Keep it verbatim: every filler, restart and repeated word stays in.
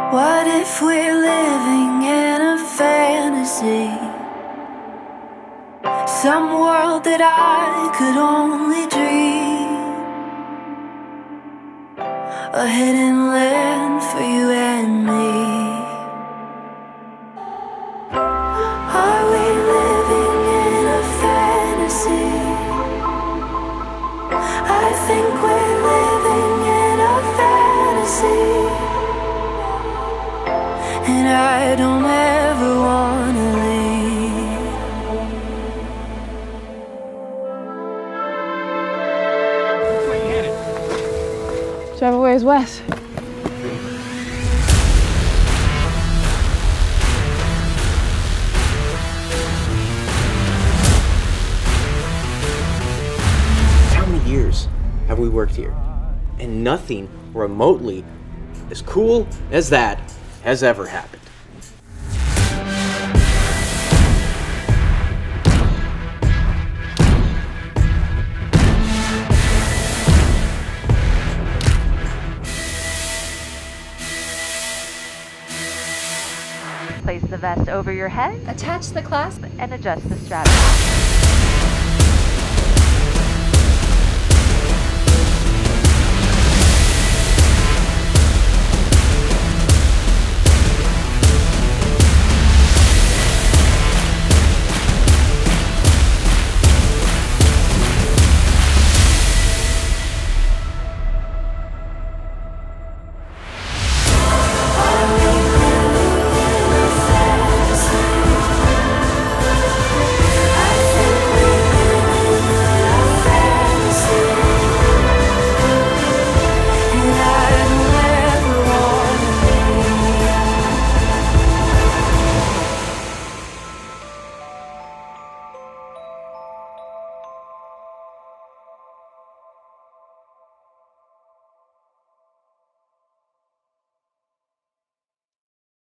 What if we're living in a fantasy? Some world that I could only dream. A hidden land for you and me. Are we living in a fantasy? I think we're living in a fantasy. And I don't ever wanna leave. Which way you headed? Whichever way is west. How many years have we worked here? And nothing remotely as cool as that has ever happened. Place the vest over your head, Attach the clasp and adjust the strap.